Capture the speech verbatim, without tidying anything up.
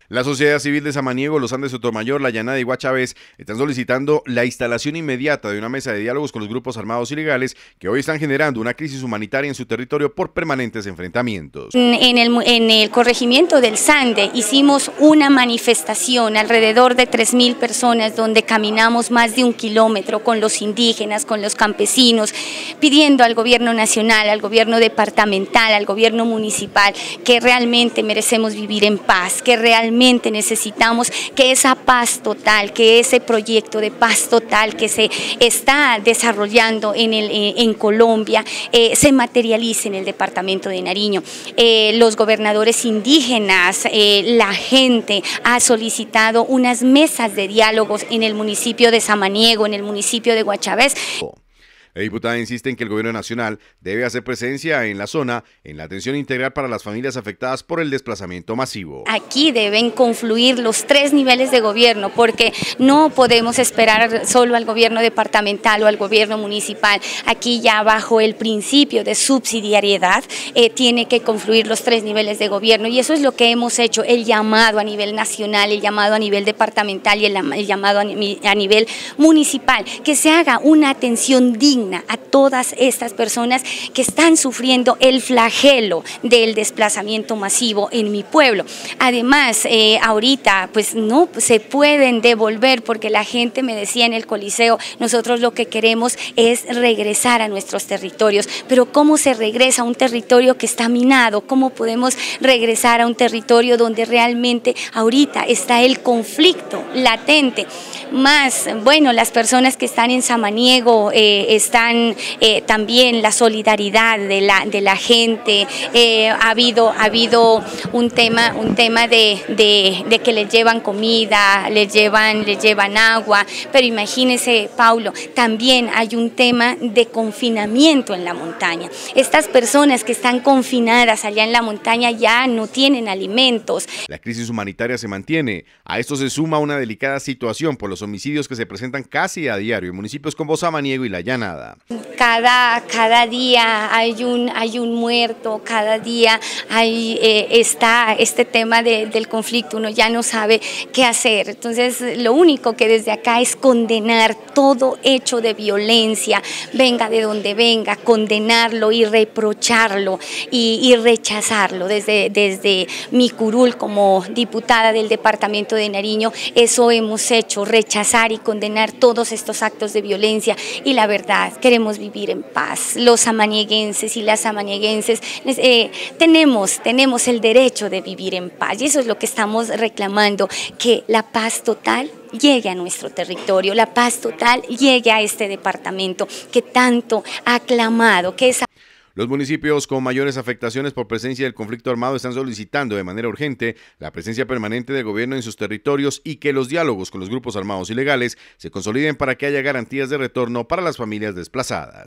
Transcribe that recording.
La sociedad civil de Samaniego, Los Andes, Sotomayor, La Llanada y Guachavés están solicitando la instalación inmediata de una mesa de diálogos con los grupos armados ilegales que hoy están generando una crisis humanitaria en su territorio por permanentes enfrentamientos. En el, en el corregimiento del Sande hicimos una manifestación, alrededor de tres mil personas, donde caminamos más de un kilómetro con los indígenas, con los campesinos, pidiendo al gobierno nacional, al gobierno departamental, al gobierno municipal, que realmente merecemos vivir en paz, que realmente necesitamos que esa paz total, que ese proyecto de paz total que se está desarrollando en, el, en Colombia eh, se materialice en el departamento de Nariño. Eh, los gobernadores indígenas, eh, la gente ha solicitado unas mesas de diálogos en el municipio de Samaniego, en el municipio de Guachavés. La diputada insiste en que el gobierno nacional debe hacer presencia en la zona en la atención integral para las familias afectadas por el desplazamiento masivo. Aquí deben confluir los tres niveles de gobierno, porque no podemos esperar solo al gobierno departamental o al gobierno municipal. Aquí ya bajo el principio de subsidiariedad eh, tiene que confluir los tres niveles de gobierno, y eso es lo que hemos hecho, el llamado a nivel nacional, el llamado a nivel departamental y el, el llamado a, a nivel municipal, que se haga una atención digna a todas estas personas que están sufriendo el flagelo del desplazamiento masivo en mi pueblo. Además, eh, ahorita pues no se pueden devolver, porque la gente me decía en el Coliseo, nosotros lo que queremos es regresar a nuestros territorios, pero ¿cómo se regresa a un territorio que está minado? ¿Cómo podemos regresar a un territorio donde realmente ahorita está el conflicto latente? Más, bueno, las personas que están en Samaniego, eh, están eh, también la solidaridad de la, de la gente, eh, ha habido, ha habido un tema, un tema de, de, de que les llevan comida, les llevan, les llevan agua, pero imagínese, Paulo, también hay un tema de confinamiento en la montaña. Estas personas que están confinadas allá en la montaña ya no tienen alimentos. La crisis humanitaria se mantiene. A esto se suma una delicada situación por los homicidios que se presentan casi a diario en municipios como Samaniego y La Llanada. Cada, cada día hay un, hay un muerto, cada día hay, eh, está este tema de, del conflicto, uno ya no sabe qué hacer. Entonces, lo único que desde acá es condenar todo hecho de violencia, venga de donde venga, condenarlo y reprocharlo y, y rechazarlo. Desde, desde mi curul como diputada del departamento de Nariño, eso hemos hecho, rechazar y condenar todos estos actos de violencia, y la verdad, queremos vivir en paz. Los samanieguenses y las samanieguenses eh, tenemos, tenemos el derecho de vivir en paz, y eso es lo que estamos reclamando, que la paz total llegue a nuestro territorio, la paz total llegue a este departamento que tanto ha clamado, que es... Los municipios con mayores afectaciones por presencia del conflicto armado están solicitando de manera urgente la presencia permanente del gobierno en sus territorios y que los diálogos con los grupos armados ilegales se consoliden para que haya garantías de retorno para las familias desplazadas.